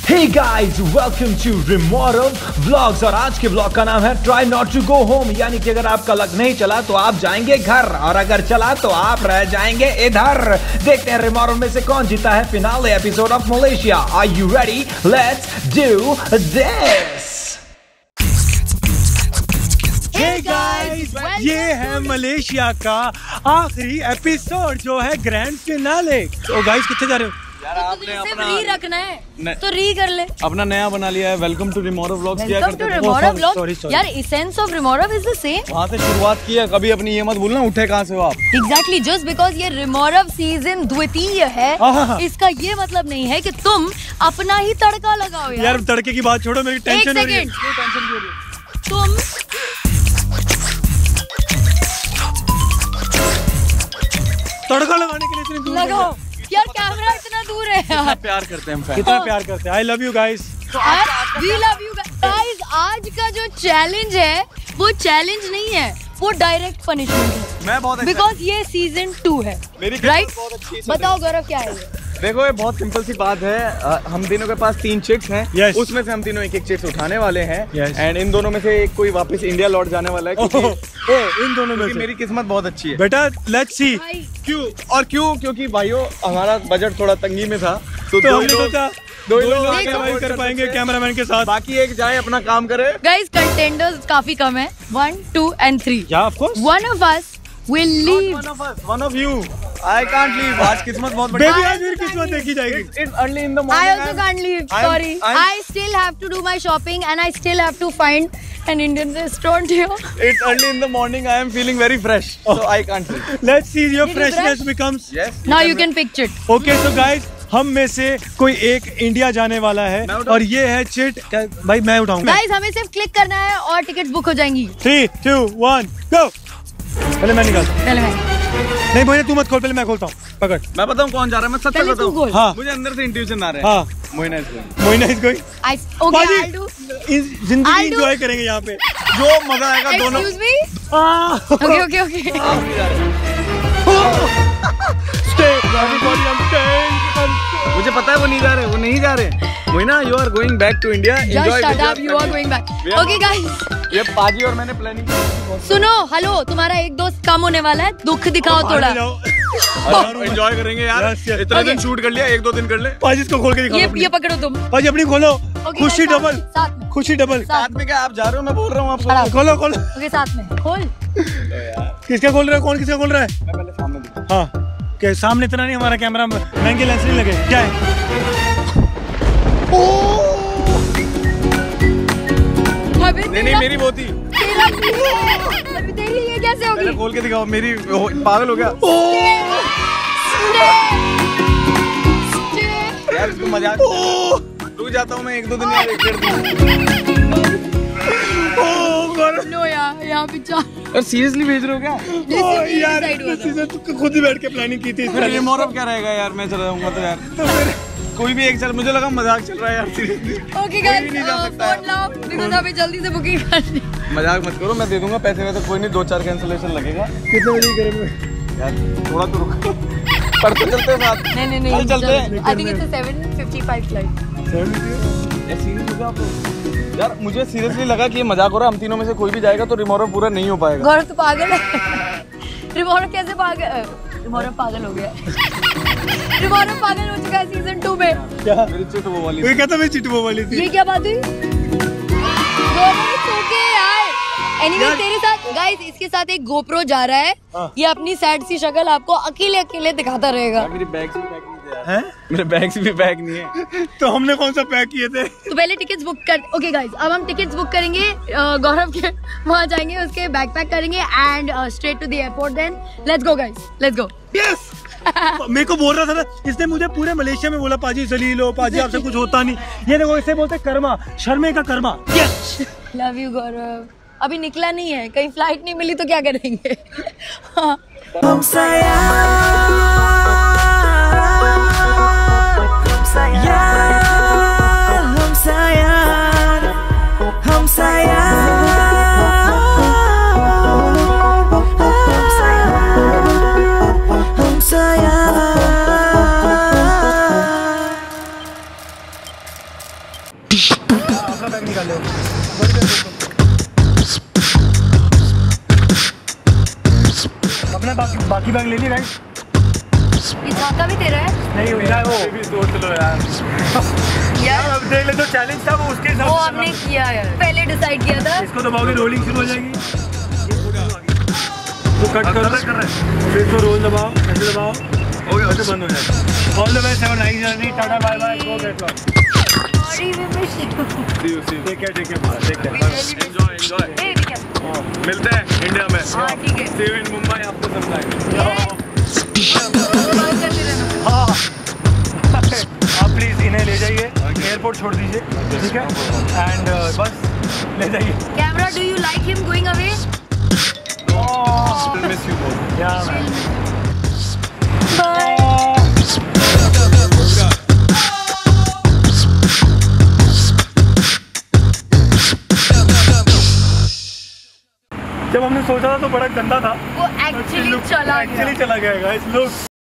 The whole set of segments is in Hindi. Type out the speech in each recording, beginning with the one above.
Hey guys, welcome to Rimorav Vlogs और आज के vlog का नाम है Try Not to Go Home, यानी कि अगर आपका लक नहीं चला तो आप जाएंगे घर और अगर चला तो आप रह जाएंगे इधर। देखते हैं रिमोरव में से कौन जीता है finale episode of Malaysia. Are you ready? Let's do this! Hey guys, ये है मलेशिया का आखिरी एपिसोड जो है ग्रैंड फिनाले। तो गाइस कितने जा रहे हो? यार आपने अपना री रखना है तो री कर ले। अपना नया बना लिया है वेलकम टू रिमोरव व्लॉग्स किया करते थे। यार essence of remorse is the same. वहाँ से शुरुआत की है, कभी अपनी ये मत भूलना उठे कहाँ से हो आप। एग्जैक्टली, जस्ट बिकॉज ये रिमोरव सीजन द्वितीय है इसका ये मतलब नहीं है कि तुम अपना ही तड़का लगाओ। यार तड़के की बात छोड़ो, मेरी टेंशन हो रही है। तुम तड़का लगाने के लिए सिर्फ लगाओ। यार कैमरा इतना दूर है यार। प्यार करते हैं हम, कितना प्यार करते हैं। I love you guys. We love you guys. आज का जो चैलेंज है वो चैलेंज नहीं है, वो डायरेक्ट पनिशमेंट है। मैं बहुत बिकॉज ये सीजन 2 है, राइट? बताओ गौरव क्या है ये? देखो ये बहुत सिंपल सी बात है। हम तीनों के पास 3 चिट्स हैं। उसमें से हम तीनों एक चिट्स उठाने वाले हैं एंड इन दोनों में से एक कोई वापस इंडिया लौट जाने वाला है इन दोनों में से मेरी किस्मत बहुत अच्छी है बेटा। लेट्स सी क्यों क्योंकि भाइयों हमारा बजट थोड़ा तंगी में था तो दो लोग कर पाएंगे कैमरामैन के साथ, बाकी एक जाए अपना काम करे। गाइस कंटेंडर्स काफी कम है, 1, 2 and 3। Yeah, of course. One of us will leave. One of you. I can't leave. आज किस्मत बहुत बड़ी है। आज मेरी किस्मत देखी जाएगी। It's early in the morning. I also can't leave. Sorry. I still have to do my shopping and I still have to find an Indian restaurant here. It's early in the morning. I am feeling very fresh, so I can't leave. Let's see your freshness becomes. Yes. Now you can picture it. Okay, so guys, हम में से कोई एक इंडिया जाने वाला है और ये है चिट। भाई मैं उठाऊंगा। गाइस हमें सिर्फ क्लिक करना है और टिकट्स बुक हो जाएंगी। 3, 2, 1 गो। पहले मैं निकाल। पहले मैं। नहीं भैया तू मत खोल, पहले मैं खोलता हूँ। पकड़। मैं बताऊँ कौन जा रहा है? मैं सच बताऊँ। हाँ। मुझे अंदर से इंट्यूशन आ रहा है। हाँ। Moina is going. Okay, I'll do. जिंदगी एंजॉय करेंगे यहाँ पे, जो मजा आएगा दोनों। Excuse me? Okay. Stay, everybody, I'm staying. मुझे पता है वो नहीं जा रहे। Moina, you are going back to India. Just shut up, you are going back. Okay guys. ये पाजी और मैंने प्लानिंग की। सुनो, हेलो, तुम्हारा एक दोस्त कम होने वाला है, दुख दिखाओ थोड़ा। एंजॉय करेंगे यार। इतना दिन शूट कर लिया, 1-2 दिन कर ले। पाजी इसको खोल के दिखाओ। ये पकड़ो तुम। पाजी अपनी खोलो। खुशी डबल। साथ में। खुशी डबल। साथ में क्या आप जा रहे हो? मैं बोल रहा हूँ आपको। खोलो। ओके साथ में खोल। किसका खोल रहा है? कौन किसका खोल रहा है? मैं पहले सामने दिखा। हाँ क्या सामने इतना नहीं, हमारा कैमरा महंगे लेंस नहीं लगे क्या है? नहीं मेरी वो थी। तेरी ये कैसे होगी? खोल के दिखाओ। मेरी पागल हो गया यार, इसको मजाक। रुक जाता हूँ मैं 1-2 दिन यार, 1-1.5 दिन। नो यार यहाँ पे सीरियसली भेज रहे हो क्या? यार तू खुद ही बैठ के प्लानिंग की थी। रिमोरव क्या रहेगा यार, मैं चला जाऊंगा तो यार कोई भी एक चल। मुझे लगा मजाक चल रहा है यार सीरियसली। ओके गाइस, फोन लाओ बिकॉज़ अभी जल्दी से बुकिंग करनी। मजाक मत करो, मैं दे दूंगा पैसे वैसे कोई नहीं, 2-4 कैंसिलेशन लगेगा। कितने बजे करेंगे यार? थोड़ा तो रुको। परसों चलते हैं साथ। नहीं चलते हैं। I think it's 7:55 flight. Serious हो गया आप यार? मुझे सीरियसली लगा कि ये मजाक हो रहा है। हम तीनों में से कोई भी जाएगा तो रिमोरव पूरा नहीं हो पाएगा। गौरव तो पागल है। रिमोरव कैसे पागल? रिमोरव पागल हो गया। रिमोरव पागल हो चुका है सीजन 2 में। क्या? मेरी चिट वो वाली। कोई कहता मेरी चिट वो वाली थी। ये क्या बात हुई? ओके यार। एनीवे तेरे साथ गाइस इसके साथ एक गोप्रो जा रहा है। ये अपनी सैड सी शक्ल आपको अकेले दिखाता रहेगा। मेरी बैग से भी पैक नहीं है। मेरे बैग से भी पैक नहीं है। तो हमने कौन सा पैक किए थे? तो पहले टिकट्स बुक कर। ओके गाइस अब हम टिकट्स बुक करेंगे, गौरव के वहाँ जाएंगे, उसके बैग पैक करेंगे and straight to the airport. Then let's go guys, let's go. Yes. मेरे को बोल रहा था ना, इसने मुझे पूरे मलेशिया में बोला पाजी जलील हो, पाजी आपसे कुछ होता नहीं। ये देखो इसे बोलते कर्मा, शर्मे का कर्मा। यस। Love you Gaurav. अभी निकला नहीं है, कहीं फ्लाइट नहीं मिली तो क्या करेंगे? अपना बैग निकाल लो। अपना बाकी बैग ले ली राइट? का भी तेरा है? नहीं हो जाए वो भी सोच लो यार। यार अब देख ले जो चैलेंज था वो उसके हिसाब से वो हमने किया है, पहले डिसाइड किया था। इसको दबाओगे रोलिंग शुरू हो जाएगी। तो कट कर रहा है, फिर इसको रोल दबाओ, ऐसे दबाओ, हो गया, ऐसे बंद हो जाएगा। All the best, have a nice journey, tata bye bye, go get lost. Sorry we miss you. Take care, enjoy. मिलते हैं इंडिया में। हां ठीक है, सी यू इन मुंबई, आपको समझाएंगे। हाँ आप प्लीज इन्हें ले जाइए, एयरपोर्ट छोड़ दीजिए, ठीक है? एंड बस ले जाइए। Camera, do you like him going away? Miss you both. Yeah bye. जब हमने सोचा था तो बड़ा गंदा था, वो एक्चुअली चला गया guys. Look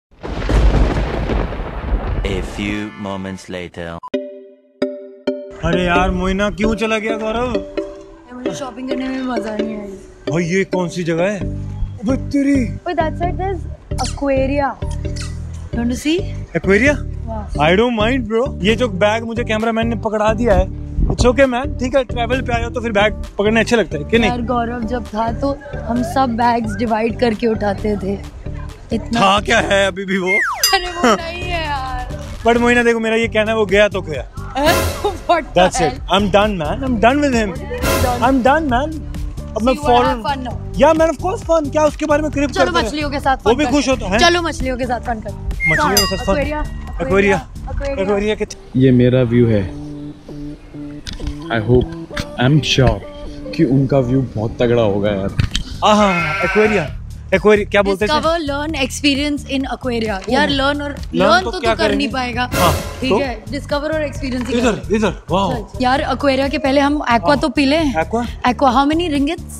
A few moments later. अरे यार मोइना क्यों चला गया गौरव? मुझे शॉपिंग करने में मजा नहीं आया। भाई ये कौन सी जगह है? बत्तरी। But that side there's aquaria. You want to see? Aquaria? Wow. I don't mind bro। ये जो बैग मुझे कैमरामैन ने पकड़ा दिया है, इट्स ओके मैन, ठीक है, ट्रैवल पे आया तो फिर बैग पकड़ने अच्छे लगता है कि नहीं? यार गौरव जब था तो हम सब बैग्स डिवाइड करके उठाते थे। इतना था क्या है अभी भी वो? अरे वो नहीं है यार। बट मोइना देखो, मेरा ये कहना है वो गया तो गया। What the That's hell? it. I'm done man. I'm done with him. I'm done man। अब मैं You wanna have foreign fun now? या मैन ऑफ कोर्स फन, क्या उसके बारे में क्रिप चलो करते हैं? मछलियों के साथ वो fun भी करते खुश हैं। होता है। चलो मछलियों के साथ फन करते हैं। मछलियों के साथ फन। एक्वेरिया के ये मेरा व्यू है। I hope, I am sure कि उनका व्यू बहुत तगड़ा होगा यार। एक्वेरिया क्या बोलते हैं? Discover, learn, experience in Aquaria. यार लर्न तो तो क्या कर नहीं करेंगे? पाएगा, हाँ, ठीक तो? है, डिस्कवर और एक्सपीरियंस ही इधर वाओ। यार एक्वेरिया के पहले हम एक्वा तो पी लें। Aqua how many ringgits?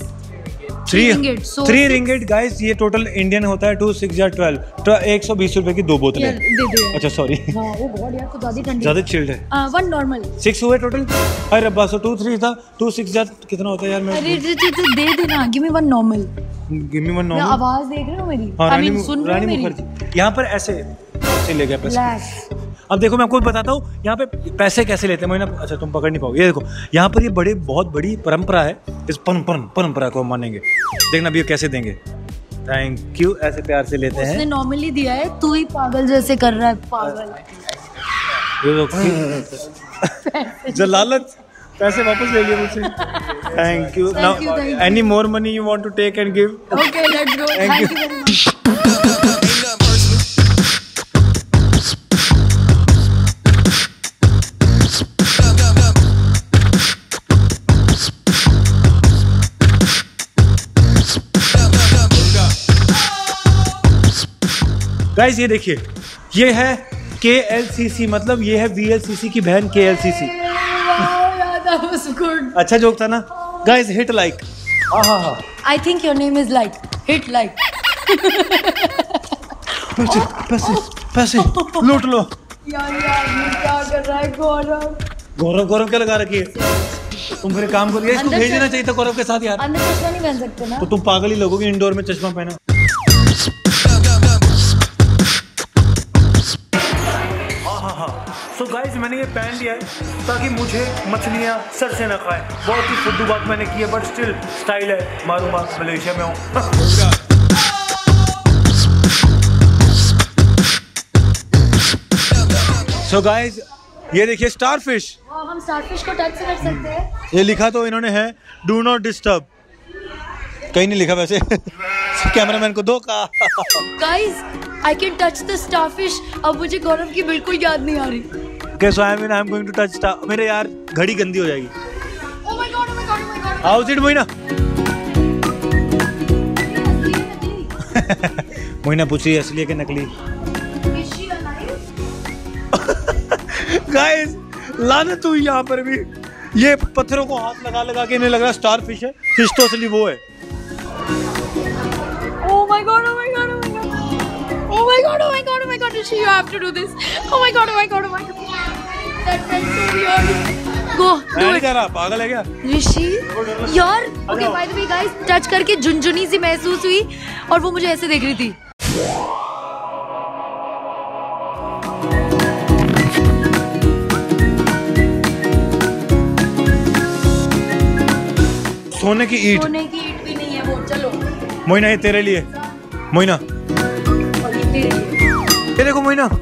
3 ringgit guys. ये टोटल इंडियन होता है 2 6 या 12 120 रुपए की 2 बोतलें। यार दे दे यार। अच्छा सॉरी, हाँ वो गॉड यार, तो ज्यादा ठंडी। ज्यादा चिल्ड है। वन नॉर्मल 6 हुए टोटल। अरे बस 2 3 था, 2 6 या कितना होता है यार? मैं अरे दे देना, give me one normal. Give me one मैं नॉर्मल। आवाज देख रहे हो मेरी? हाँ, I mean, सुन रहे हो मेरी? मुखर्जी यहाँ पर ऐसे ले गया पैसे। Relax। अब देखो मैं आपको बताता हूँ यहाँ पे पैसे कैसे लेते हैं। मैं अच्छा तुम पकड़ नहीं पाओगे। ये देखो यहाँ पर ये बहुत बड़ी परंपरा है। इस परंपरा को हम मानेंगे। देखना भी कैसे देंगे। थैंक यू, ऐसे प्यार से लेते हैं। उसने नॉर्मली दिया है, तू ही पागल जैसे कर रहा है, पागल। जलालत, पैसे वापस ले लिए मुझसे। Thank you. Now any more money you want to take and give? Okay let's go. Thank you very much. Guys ये देखिए, ये है KLCC, मतलब ये है VLCC की बहन KLCC। अच्छा जोक था ना guys? Hit like. I think your name is like hit like. पैसे लूट लो। यार ये क्या कर रहा है गौरव? गौरव क्या लगा रखी है? तुम फिर काम करिए, इसको भेज देना चाहिए था गौरव के साथ यार। अंदर चश्मा नहीं पहन सकते ना? तो तुम पागल ही लोगोगे इंडोर में चश्मा पहना। सो गाइस मैंने ये पहन लिया है ताकि मुझे मछलियाँ सर से न खाए। बहुत ही फुद्दू बात मैंने की है, बट स्टिल स्टाइल है। मारूंगा, मलेशिया में हूँ। सो गाइस ये देखिए स्टारफिश। हम स्टारफिश को टच कर सकते हैं? ये लिखा तो इन्होंने है डू नॉट डिस्टर्ब, कहीं नहीं लिखा वैसे। कैमरामैन को दो का। Guys I can touch the starfish. अब मुझे गौरव की बिल्कुल याद नहीं आ रही। कैसे I am going to touch star. मेरे यार घड़ी गंदी हो जाएगी। Oh my god, oh my god, oh my god। How it Moina? Moina पूछ रही है असली है कि नकली। गाइस लानत हुई यहाँ पर भी। ये पत्थरों को हाथ लगा के इन्हें लग रहा स्टार फिश है, फिश तो असली वो है। Oh my god, oh my god, oh my god। Oh my god, oh my god, oh my god, Rishi, you have to do this। Oh my god, oh my god, oh my god। That felt so weird। गो मैं नहीं जा रहा, पागल है क्या? ऋषि यार, okay by the way guys, touch करके झुनझुनी सी महसूस हुई और वो मुझे ऐसे देख रही थी। सोने की ईंट भी नहीं है वो। चलो मोइना, ये तेरे लिए। मोइना, और ये तेरे लिए। ये देखो मोइना,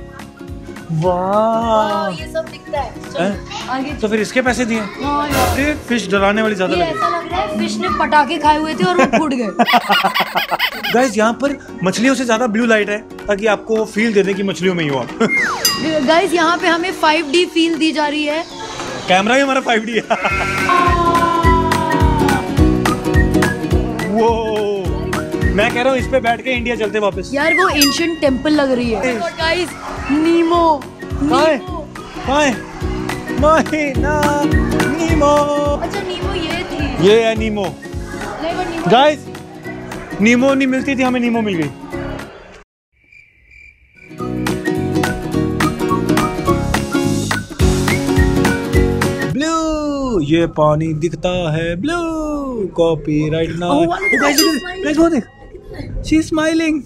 वाह, ये सब दिखता है। चलो आगे। तो फिर इसके पैसे दिए? हाँ यार, ये फिश डराने वाली ज्यादा ये लगी। ऐसा लग रहा है फिश ने पटाखे खाए हुए थे और वो फूट गए। गाइस यहाँ पर मछलियों से ज्यादा ब्लू लाइट है, ताकि आपको वो फील दे दे कि मछलियों में ही हो आप। गाइस यहाँ पे हमें 5D फील दी जा रही है। कैमरा ही हमारा 5D है। वो मैं कह रहा हूँ इस पे बैठ के इंडिया चलते वापस। यार वो एंशिएंट टेंपल लग रही है। Guys Nemo, Nemo. अच्छा नीमो ये थी। ये है नीमो। गाइस नीमो नहीं मिलती थी, हमें नीमो मिल गई। ब्लू, ये पानी दिखता है ब्लू। कॉपीराइट ना। गाइस वो देख, she is smiling.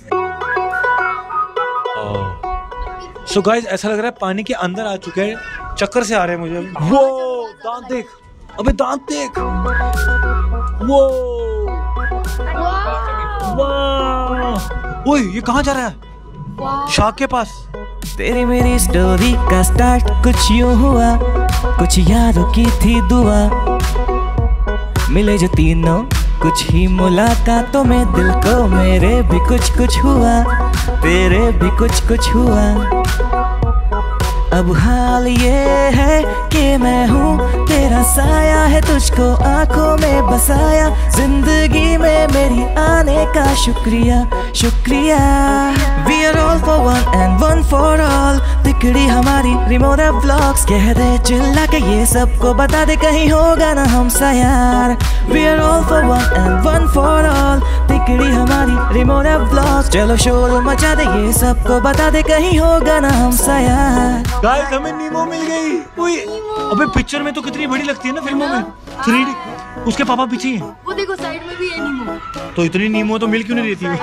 So guys ऐसा लग रहा है पानी के अंदर आ चुके हैं, चक्कर से आ रहे हैं मुझे। वो दांत देख, अबे दांत देख। वो वाह, ओए ये कहाँ जा रहा है? शार्क के पास। तेरी मेरी स्टोरी का स्टार्ट कुछ यूं हुआ, कुछ यारों की थी दुआ, मिले जो तीनों कुछ ही मुलाकातों में, दिल को मेरे भी कुछ कुछ हुआ, तेरे भी कुछ हुआ। अब हाल ये है कि मैं हूँ तेरा साया, है तुझको आंखों में बसाया, जिंदगी में मेरी आने का शुक्रिया शुक्रिया। We are all for one and one for all, तिकड़ी हमारी रिमोरव व्लॉग्स, कह दे चिल्ला के ये सबको बता दे, कहीं होगा ना हमसा यार। We are all for one and one for all, तिकड़ी हमारी रिमोरव व्लॉग्स, चलो शोर मचा दे, ये सबको बता दे, कहीं होगा ना हमसा यार। गाइस हमें नीमो मिल गई। ओए अबे पिक्चर में तो कितनी बड़ी लगती है ना फिल्मों में, 3D। उसके पापा पीछे ही हैं। वो देखो साइड में भी है नीमो। तो इतनी नीमो तो मिल क्यों नहीं रहती?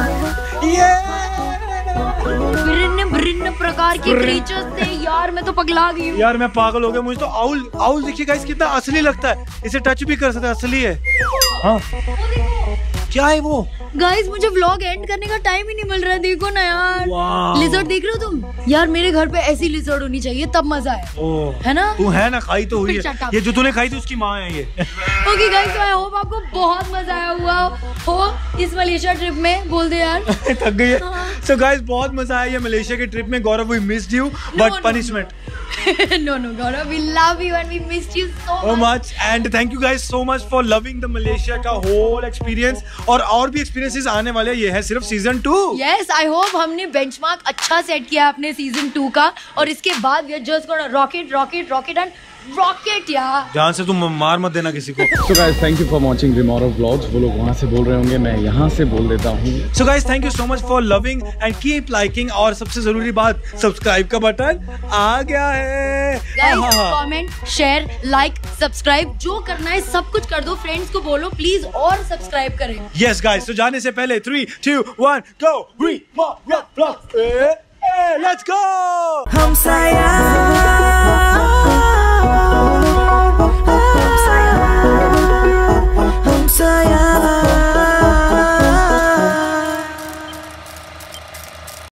भिन्न प्रकार के क्रीचर्स थे यार, मैं तो पगला गई हूँ। यार मैं पागल हो गया, मुझे तो आउल देखिए गाइस कितना असली लगता है, इसे टच भी कर सकते हैं, असली है। हाँ क्या है वो? गाइस मुझे व्लॉग एंड करने का टाइम ही नहीं मिल रहा है, देखो ना यार। लिजर्ड देख रहे हो तुम? यार मेरे घर पे ऐसी लिजर्ड होनी चाहिए, तब मजा है। है ना? तू है ना, खाई तो हुई है। ये जो तूने खाई थी उसकी माँ है ये। ओके गाइस, आई होप आपको बहुत मजा आया हुआ हो इस मलेशिया ट्रिप में। बोल दे यार। थक गई है। सो गाइस बहुत मजा आया ये मलेशिया के ट्रिप में। Gaurav we missed you but punishment. No Gaurav, we love you and we missed you so much and thank you guys so much for loving the Malaysia का whole experience। और भी experiences आने वाले हैं, ये है सिर्फ सीजन 2। Yes, I hope हमने बेंचमार्क अच्छा सेट किया अपने सीजन 2 का, और इसके बाद we are just gonna rocket and rocket यार। जान से तुम मार मत देना किसी को। So guys, thank you for watching Rimorav vlogs। वो लोग वहाँ से बोल रहे होंगे, मैं यहाँ से बोल देता हूँ। So guys, thank you so much for loving and keep liking। और सबसे जरूरी बात, सब्सक्राइब का बटन आ गया है। Guys, comment, share, like, subscribe जो करना है सब कुछ कर दो, फ्रेंड्स को बोलो प्लीज और सब्सक्राइब करें। Yes guys, तो जाने से पहले 3, 2, 1 go Rimorav vlogs। Let's go। हमसाया